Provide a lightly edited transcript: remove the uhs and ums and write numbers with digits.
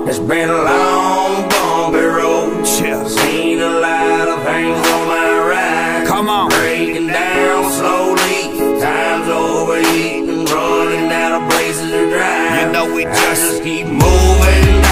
It's been a long, bumpy road. Seen a lot of things on my ride. Come on. Breaking down slowly. Time's overheating, running out of places to drive. You know we I just keep moving